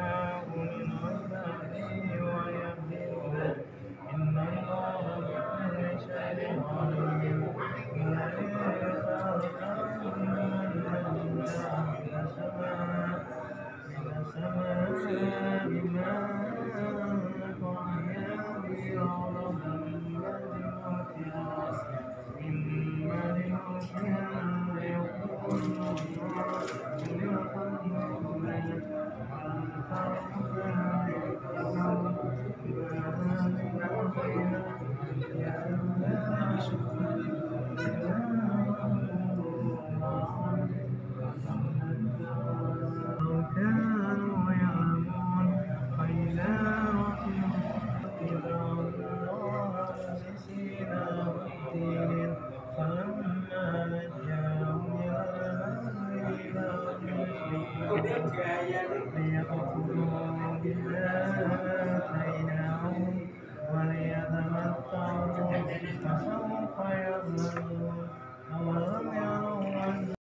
يشاء من عباده ويهدي إن الله بكل شيء عليم ولئن سألت من نزل من السماء ماء فأحيا به أرضا من بعد موتها ليقولن كانوا يعلمون فإذا ركبوا اتبعوا الله مخلصين والدين فلما نجاهم إلى البر إذا هم يشركون ليقتلوا